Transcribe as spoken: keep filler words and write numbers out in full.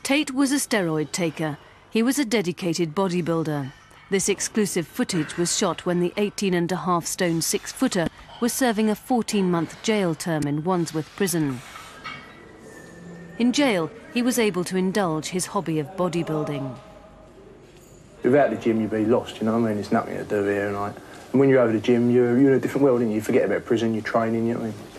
Tate was a steroid taker. He was a dedicated bodybuilder. This exclusive footage was shot when the eighteen and a half stone six-footer was serving a fourteen-month jail term in Wandsworth prison. In jail, he was able to indulge his hobby of bodybuilding. Without the gym, you'd be lost, you know what I mean? There's nothing to do here, and, like, and when you're over the gym, you're, you're in a different world, and you forget about prison, you're training, you know what I mean?